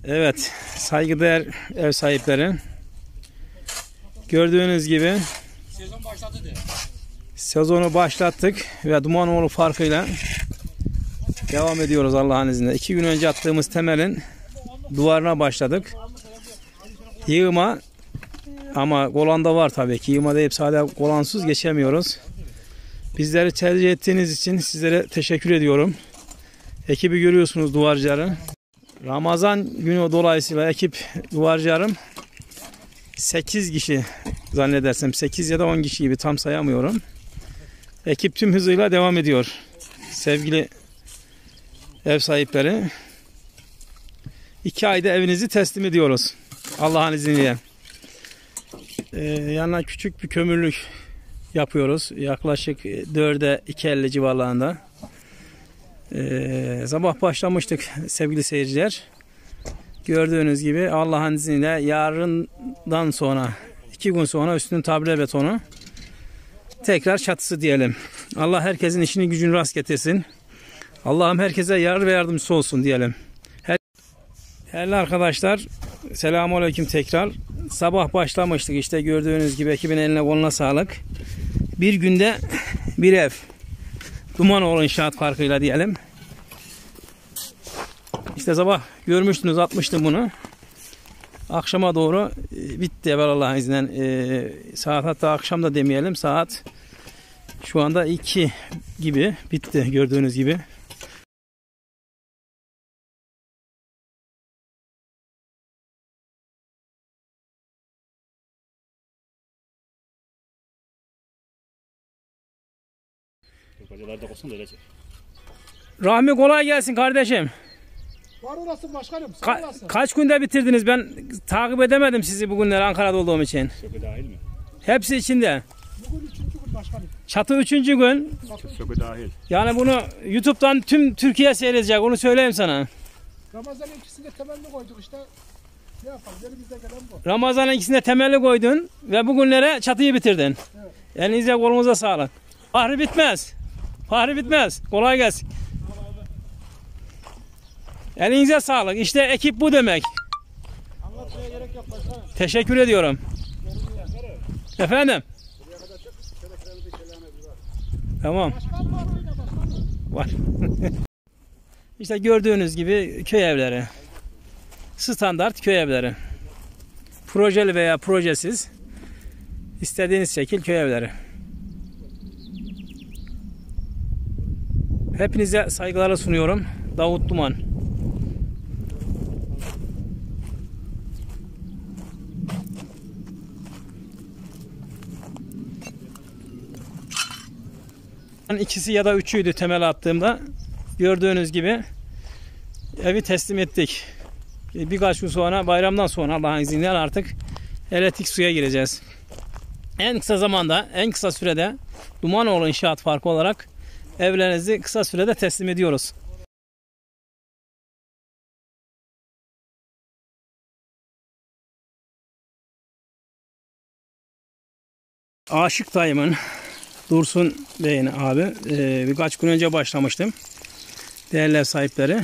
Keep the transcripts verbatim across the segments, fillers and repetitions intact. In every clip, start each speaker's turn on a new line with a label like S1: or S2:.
S1: Evet, saygıdeğer ev sahipleri, gördüğünüz gibi
S2: Sezon başladı de.
S1: sezonu başlattık ve Dumanoğlu farkıyla devam ediyoruz Allah'ın izniyle. İki gün önce attığımız temelin duvarına başladık. Yığma, ama kolan da var tabii ki. Yığma deyip sadece kolansız geçemiyoruz. Bizleri tercih ettiğiniz için sizlere teşekkür ediyorum. Ekibi görüyorsunuz, duvarcıları. Ramazan günü dolayısıyla ekip duvarcılarım sekiz kişi zannedersem, sekiz ya da on kişi gibi, tam sayamıyorum. Ekip tüm hızıyla devam ediyor. Sevgili ev sahipleri, iki ayda evinizi teslim ediyoruz Allah'ın izniyle. Ee, yanına küçük bir kömürlük yapıyoruz. Yaklaşık dörde iki elli civarlarında. Ee, sabah başlamıştık sevgili seyirciler. Gördüğünüz gibi Allah'ın izniyle yarından sonra, iki gün sonra üstünün tabire betonu, tekrar çatısı diyelim. Allah herkesin işini gücünü rast getirsin. Allah'ım herkese yar ve yardımcısı olsun diyelim. Her Değerli arkadaşlar, selamünaleyküm tekrar. Sabah başlamıştık işte, gördüğünüz gibi ekibin eline koluna sağlık. Bir günde bir ev. Dumanoğlu İnşaat farkıyla diyelim. İşte sabah görmüştünüz, atmıştım bunu. Akşama doğru bitti evvel Allah'ın izniyle. Ee, saat, hatta akşam da demeyelim, saat şu anda iki gibi bitti gördüğünüz gibi. Rahmi kolay gelsin kardeşim.
S3: Var olasın başkanım.
S1: Ka kaç günde bitirdiniz? Ben takip edemedim sizi bugünler Ankara'da olduğum için.
S2: Sökü dahil mi?
S1: Hepsi içinde.
S3: Bugün üçüncü gün başkanım.
S1: Çatı üçüncü gün.
S2: Sökü dahil.
S1: Yani bunu YouTube'dan tüm Türkiye seyredecek. Onu söyleyeyim sana.
S3: Ramazan'ın ikisinde temelini koyduk işte. Ne yapalım? Elimizde gelen bu.
S1: Ramazan'ın ikisinde temelli koydun ve bugünlere çatıyı bitirdin.
S3: Evet.
S1: Elinize kolunuza sağlık. Fahri bitmez. Fahri bitmez. Kolay gelsin. Elinize sağlık. İşte ekip bu demek.
S3: Anlatmaya gerek yok başkanım.
S1: Teşekkür ediyorum. Efendim? Tamam.
S3: Başkan var orada başkanım.
S1: Var. İşte gördüğünüz gibi köy evleri. Standart köy evleri. Projeli veya projesiz, istediğiniz şekil köy evleri. Hepinize saygılarla sunuyorum. Davut Duman. İkisi ya da üçüydü temel attığımda. Gördüğünüz gibi evi teslim ettik. Birkaç gün sonra, bayramdan sonra Allah'ın izniyle artık elektrik suya gireceğiz. En kısa zamanda, en kısa sürede Dumanoğlu İnşaat Farkı olarak evlerinizi kısa sürede teslim ediyoruz. Aşık dayımın, Dursun Bey'in abi, e, birkaç gün önce başlamıştım. Değerli ev sahipleri.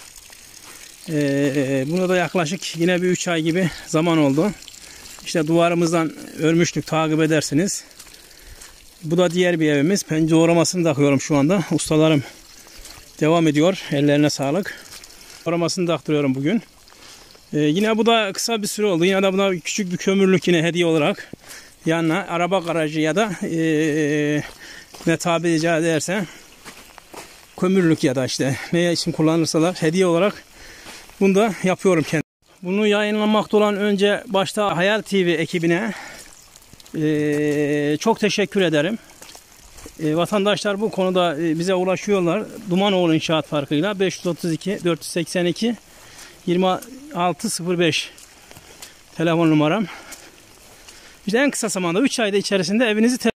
S1: E, buna da yaklaşık yine bir üç ay gibi zaman oldu. İşte duvarımızdan örmüştük, takip edersiniz. Bu da diğer bir evimiz. Pencere oramasını takıyorum şu anda. Ustalarım devam ediyor. Ellerine sağlık. Oramasını taktırıyorum bugün. Ee, yine bu da kısa bir süre oldu. Yine de buna küçük bir kömürlük yine hediye olarak yanına araba garajı ya da ee, ne tabiri ederse kömürlük ya da işte neye için kullanırsalar hediye olarak bunu da yapıyorum kendim. Bunu yayınlanmakta olan önce başta Hayal T V ekibine Ee, çok teşekkür ederim. Ee, vatandaşlar bu konuda e, bize ulaşıyorlar. Dumanoğlu İnşaat Farkıyla beş yüz otuz iki dört yüz seksen iki yirmi altı sıfır beş telefon numaram. İşte en kısa zamanda üç ayda içerisinde evinizi